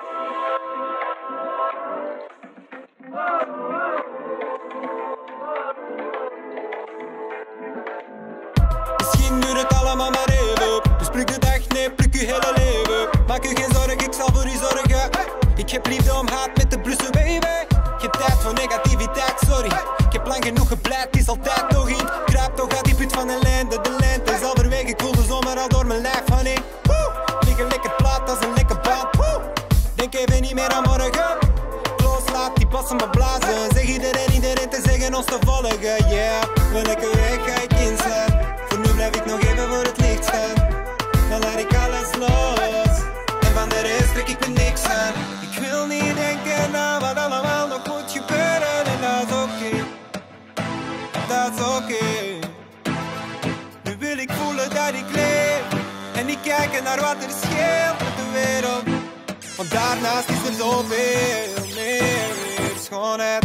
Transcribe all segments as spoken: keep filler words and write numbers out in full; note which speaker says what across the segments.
Speaker 1: Misschien duurt het allemaal maar even, dus pluk de dag, nee, pluk je hele leven. Maak je geen zorgen, ik zal voor u zorgen. Ik heb liefde om haat met de blussen, baby. Geen tijd voor negativiteit, sorry. Ik heb lang genoeg gepleit, het is altijd nog in. Kruip toch uit die put van ellende, de lente is alverwege. Ik voel de zomer al door mijn lijf, honey. Woe! Liggen lekker plat als een lekker band. Woe! Denk even niet meer aan morgen. Close laat die passen me blazen. Zeg iedereen, iedereen te zeggen ons te volgen. Yeah, welke weg ga ik inzetten? Voor nu blijf ik nog even voor het licht staan. Dan laat ik alles los. En van de rest trek ik me niks aan. Ik wil niet denken aan wat allemaal nog moet gebeuren. En dat is oké, dat is oké. Nu wil ik voelen dat ik leef. En niet kijken naar wat er scheelt met de wereld. Want daarnaast is er zoveel meer schoonheid.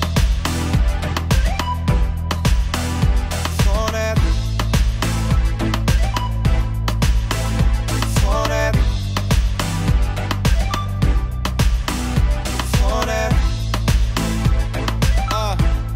Speaker 1: Schoonheid. Schoonheid. Schoonheid. Ah.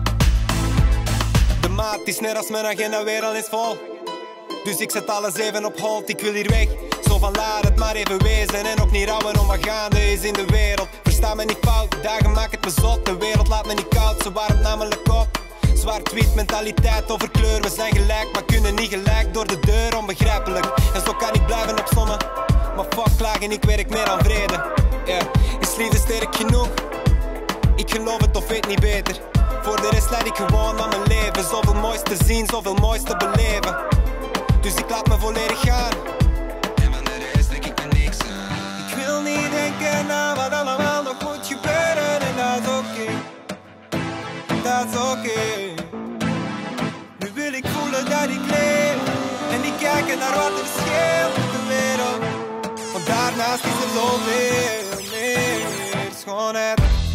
Speaker 1: De maat is net als mijn agenda weer al eens vol. Dus ik zet alles even op hold, ik wil hier weg. Zo van laat het maar even wezen. En ook niet rouwen om wat gaande is in de wereld. Versta me niet fout, dagen maken het me zot. De wereld laat me niet koud, ze warmt namelijk op. Zwart-wit mentaliteit over kleur. We zijn gelijk, maar kunnen niet gelijk. Door de deur, onbegrijpelijk. En zo kan ik blijven opsommen. Maar fuck klagen, ik werk meer aan vrede. Yeah. Is liefde sterk genoeg? Ik geloof het of weet niet beter. Voor de rest leid ik gewoon aan mijn leven. Zoveel moois te zien, zoveel moois te beleven. Dus ik laat me volledig gaan. En van de rest trek ik me niks aan. Ik wil niet denken aan wat allemaal nog moet gebeuren. En dat is oké, dat is oké. Nu wil ik voelen dat ik leef. En niet kijken naar wat er scheelt op de wereld. Want daarnaast is er zoveel meer schoonheid.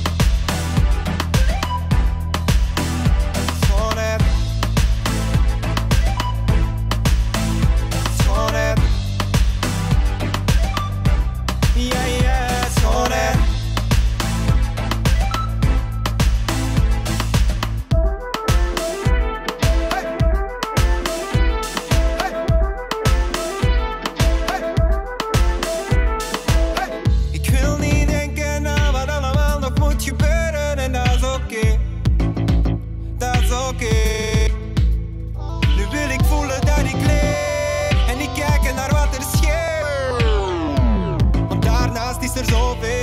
Speaker 1: Schoonheid. Schoonheid. Ja, ja, schoonheid. Ik wil niet denken aan wat allemaal nog moet gebeuren. En dat is oké, dat is oké. Nu wil ik voelen dat ik leef. En niet kijken naar wat er scheelt. Want daarnaast is er zoveel.